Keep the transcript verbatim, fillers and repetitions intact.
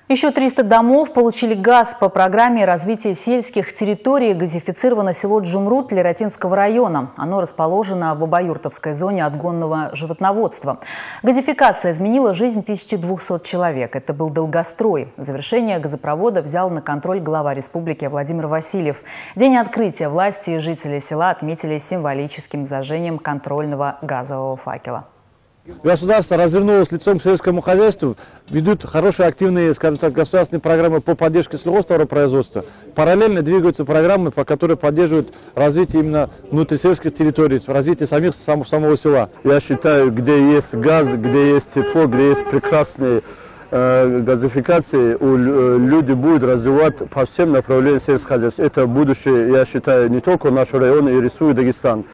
Еще триста домов получили газ по программе развития сельских территорий. Газифицировано село Джумрут Лератинского района. Оно расположено в Абаюртовской зоне отгонного животноводства. Газификация изменила жизнь тысячи двухсот человек. Это был долгострой. Завершение газопровода взял на контроль глава республики Владимир Васильев. День открытия власти и жители села отметили символическим зажжением контрольного газового факела. Государство развернулось лицом к сельскому хозяйству, ведут хорошие активные, скажем так, государственные программы по поддержке сельхозтоваропроизводства. Параллельно двигаются программы, по которым поддерживают развитие именно внутрисельских территорий, развитие самих, сам, самого села. Я считаю, где есть газ, где есть тепло, где есть прекрасные э, газификации, у, э, люди будут развивать по всем направлениям сельского хозяйства. Это будущее, я считаю, не только нашего района и Республики Дагестан.